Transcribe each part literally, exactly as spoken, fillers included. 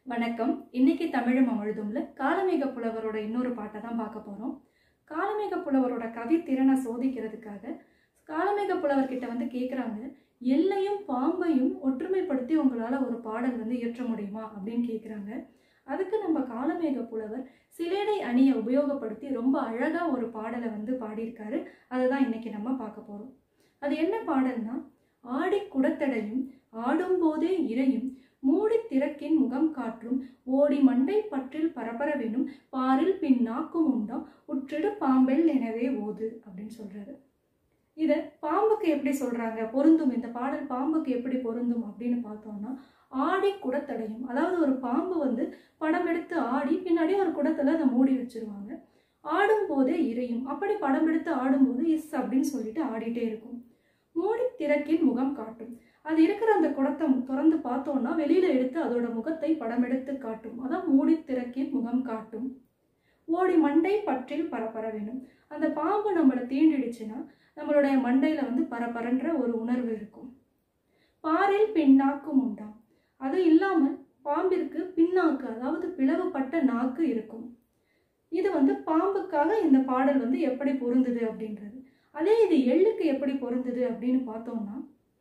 வணக்கம். இன்னைக்கு தமிழும் அமிழ்தும்ல காளமேக புலவரோட இன்னொரு பாட்டை தான் பார்க்க போறோம். காளமேக புலவரோட கவி திறனை சோதிக்கிறதுக்காக காளமேக புலவர்கிட்ட வந்து கேட்குறாங்க, எல்லையும் பாம்பையும் ஒற்றுமைப்படுத்தி உங்களால் ஒரு பாடல் வந்து இயற்ற முடியுமா அப்படின்னு கேட்குறாங்க. அதுக்கு நம்ம காளமேக புலவர் சிலேடை அணியை உபயோகப்படுத்தி ரொம்ப அழகாக ஒரு பாடலை வந்து பாடியிருக்காரு. அதை தான் இன்னைக்கு நம்ம பார்க்க போகிறோம். அது என்ன பாடல்னா, ஆடி குடத்தடையும் ஆடும்போதே இறையும் மூடி திறக்கின் முகம் காற்றும் ஓடி மண்டை பற்றில் பரபரவெனும் பாரில் பின் நாக்கும் உண்டாம் உற்றிடு பாம்பெல் எனவே ஓது அப்படின்னு சொல்றாரு. இதை பாம்புக்கு எப்படி சொல்றாங்க, பொருந்தும் இந்த பாடல் பாம்புக்கு எப்படி பொருந்தும் அப்படின்னு பார்த்தோம்னா, ஆடி குடத்தடையும், அதாவது ஒரு பாம்பு வந்து படம் எடுத்து ஆடி பின்னாடி ஒரு குடத்துல அதை மூடி வச்சிருவாங்க. ஆடும் போதே இறையும், அப்படி படம் எடுத்து ஆடும்போது இஸ் அப்படின்னு சொல்லிட்டு ஆடிட்டே இருக்கும். மூடி திறக்கின் முகம் காட்டும், அது இருக்கிற அந்த குடத்தை திறந்து பார்த்தோம்னா வெளியில எடுத்து அதோட முகத்தை படம் எடுத்து காட்டும். அதான் மூடி திறக்கின் முகம் காட்டும். ஓடி மண்டை பற்றில் பரபர வேணும், அந்த பாம்பு நம்மளை தீண்டிடுச்சுன்னா நம்மளுடைய மண்டையில வந்து பரபரன்ற ஒரு உணர்வு இருக்கும். பாரில் பின்னாக்கும் உண்டாம், அது இல்லாமல் பாம்பிற்கு பின்னாக்கு, அதாவது பிளவுபட்ட நாக்கு இருக்கும். இது வந்து பாம்புக்காக இந்த பாடல் வந்து எப்படி பொருந்துது அப்படின்றது. அதே இது எள்ளுக்கு எப்படி பொருந்துது அப்படின்னு பார்த்தோம்னா,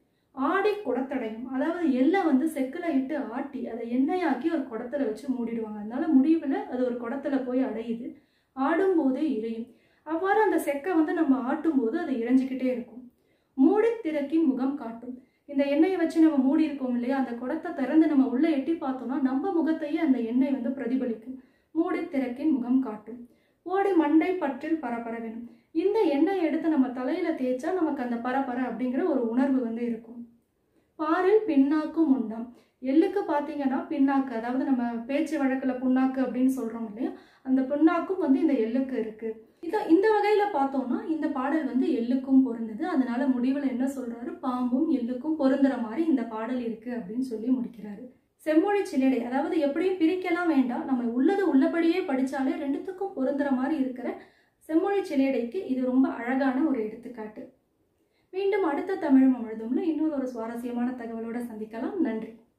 ஆடி குடத்தடையும், அதாவது எள்ளை வந்து செக்கில் இட்டு ஆட்டி அதை எண்ணெயாக்கி ஒரு குடத்துல வச்சு மூடிடுவாங்க. அதனால முடிவில் அது ஒரு குடத்துல போய் அடையுது. ஆடும் போதே இறையும், அவ்வாறு அந்த செக்கை வந்து நம்ம ஆட்டும் போது அது இறைஞ்சிக்கிட்டே இருக்கும். மூடி திறக்கின் முகம் காட்டும், இந்த எண்ணெயை வச்சு நம்ம மூடி இருக்கோம் இல்லையா, அந்த குடத்தை திறந்து நம்ம உள்ள எட்டி பார்த்தோம்னா நம்ம முகத்தையே அந்த எண்ணெய் வந்து பிரதிபலிக்கும். மூடி திறக்கின் முகம் காட்டும். ஓடி மண்டை பற்றில் பரபர வேணும், இந்த எண்ணெயை எடுத்து நம்ம தலையில தேய்ச்சா நமக்கு அந்த பரபர அப்படிங்கிற ஒரு உணர்வு வந்து இருக்கும். பாரில் பின்னாக்கும் உண்டாம், எள்ளுக்கு பார்த்தீங்கன்னா பின்னாக்கு, அதாவது நம்ம பேச்சு வழக்கில் புண்ணாக்கு அப்படின்னு சொல்றோம் இல்லையா, அந்த புண்ணாக்கும் வந்து இந்த எள்ளுக்கு இருக்கு. இதை இந்த வகையில பார்த்தோம்னா இந்த பாடல் வந்து எள்ளுக்கும் பொருந்தது. அதனால முடிவில் என்ன சொல்றாரு, பாம்பும் எள்ளுக்கும் பொருந்துற மாதிரி இந்த பாடல் இருக்கு அப்படின்னு சொல்லி முடிக்கிறாரு. செம்மொழி சிலேடை, அதாவது எப்படியும் பிரிக்கலாம் வேண்டாம், நம்ம உள்ளது உள்ளபடியே படிச்சாலே ரெண்டுத்துக்கும் பொருந்துற மாதிரி இருக்கிற செம்மொழி சிலேடைக்கு இது ரொம்ப அழகான ஒரு எடுத்துக்காட்டு. மீண்டும் அடுத்த தமிழும் அமிழ்தும்ல இன்னொரு ஒரு சுவாரஸ்யமான தகவலோட சந்திக்கலாம். நன்றி.